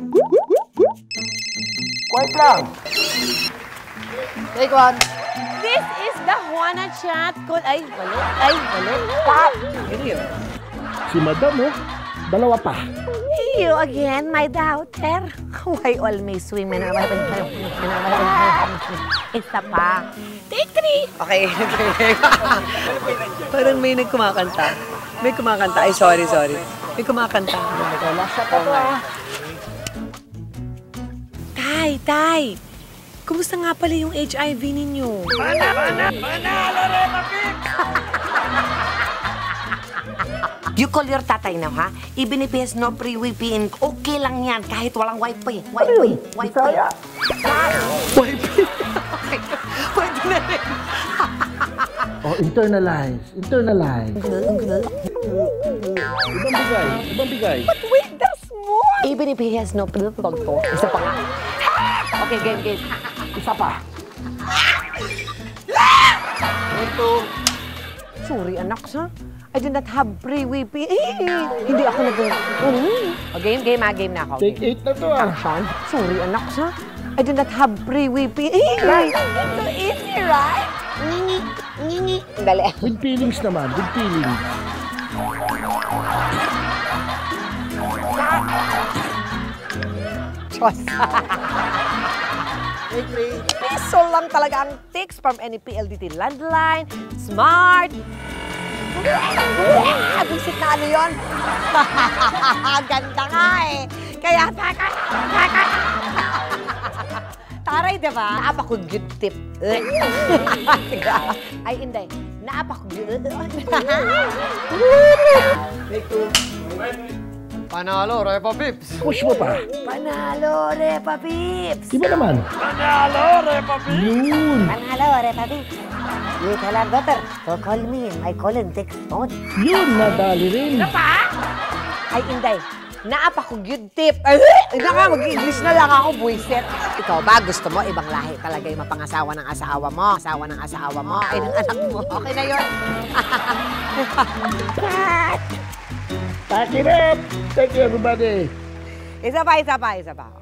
Quiet lang. Take one. This is the JuanaChat call. Ay, mali. Stop. Si Madam, oh. Dalawa pa. You again, my daughter. Why always swim? Isa pa. Take 3. Okay. Parang may nagkumakanta. May kumakanta. Ay, sorry. May kumakanta. Tay. Kumusta nga pala yung HIV ninyo? Manalo rin, Mapik! You call your tatay now, ha? Even if he has no free VPN, okay lang yan kahit walang wifi. Bisaya. Wifi. Pwede na rin. Oh, internalize. Ibang bigay. But wait, there's more. Even if he has no free VPN, isa pa nga. Okay, game. Isa pa. Sorry, anak, ha? I do not have free wifi. Hindi ako game na ako. Take 8 na to, ah. Action. Sorry, anak, ha? I do not have free wifi. It's so easy, right? Ngingi. Dali. With feelings naman, with feelings. Piso lang talaga ang tics from any PLDT Landline, Smart. Visit na ano yun? Ganda nga eh. Kaya taray, diba? Naapa ko good tip. Ay, hindi. Naapa ko good. Take 2. Panalo, Repa Pips. Push mo pa. Panalo, Repa Pips. Iba naman. Panalo, Repa Pips. Yun. Panalo, Repa Pips. You tell our daughter to call me in my call and text phone. Yun, nadali rin. Ay, inday. Naapa ko good tip. Ay, mag-English na lang ako, buwisit. Ikaw ba, gusto mo ibang lahi talaga yung mapangasawa ng asawa mo? Asawa ng asawa mo? Ay, ng anak mo. Okay na yun. Pack it up. Thank you, everybody. Isa pa.